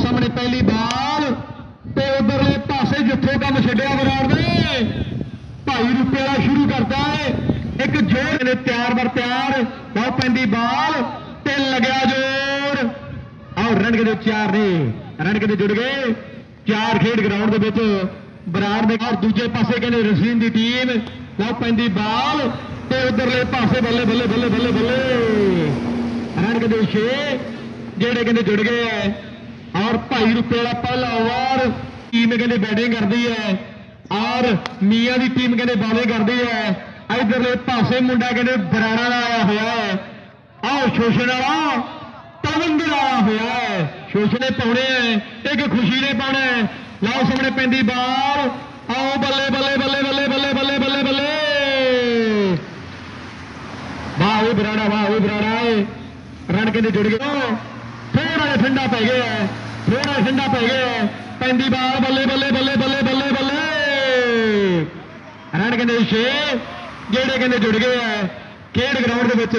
सामने पहली बाल ते उधरले पासे जिथे काम छड्डिया बराड़ ने भाई रुपये वाला शुरू करता है एक जोर ने तैयार बर तैयार लौ पैंदी बाल ते लग्या जोर और रन के 4 ने रन के जुड़ गए 4 खेड ग्राउंड के बराड़ ने और दूजे पासे कहने रसीन की टीम लौ पैंदी बाल ते उधरले पासे बल्ले बल्ले बल्ले बल्ले बल्ले रन के 6 जेडे कहते जुड़ गए हैं और भाई रुपये वाला पहला ओवर टीम कहते बैटिंग करती है और मियाँ की टीम कहते बॉलिंग करती है इधरले पासे मुंडा कहते बराड़ा आया हुआ है और शोषण वाला तलविंदर आया हुआ है शोषणे पाने एक खुशी ने पाने लाओ सामने पैंदी बाल आओ बल्ले बल्ले बल्ले बल्ले बल्ले बल्ले बल्ले बल्ले वाह बराड़ा वाह बराड़ा रन कहते जुड़ गए थोड़ा जिहा ठंडा पै गया है थोड़ा ठंडा पै गया है पैंदी बाल बल्ले बल्ले बल्ले बल्ले बल्ले बल्ले रन कहते 6 जेडे कहते जुड़ गए हैं खेड ग्राउंड के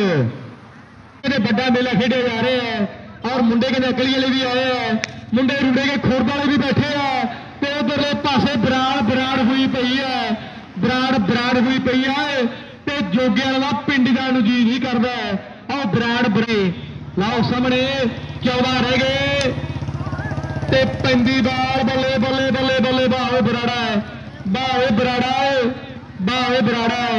बड़ा मेला खेडे जा रहे हैं और मुंडे कहते अकली वाले भी आए हैं मुंडे रुंडे के खोर वाले भी बैठे हैं तो उधरले पासे बराड़ बराड़ हुई पई है बराड़ बराड़ हुई पई है तो जोगिया वाला पिंड जाने जी नहीं करता और बराड़ बरे लाओ सामने 14 रह गए ते पैंदी बाल बल्ले बल्ले बल्ले बल्ले बावे बराड़ा है बावे बराड़ा है बावे बराड़ा है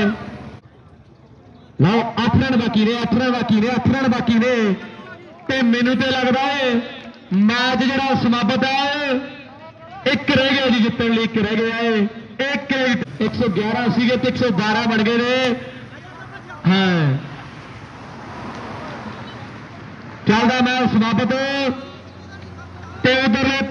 लाओ 8 रन बाकी ने 8 रन बाकी ने 8 रन बाकी ने ते मैनू तो लगता है मैच जरा समाप्त है एक रह गया जी जितने लिए एक रह गया है एक 111 सीगे ते 112 बन गए ने हाँ चलता मैच समाप्त ते उधरले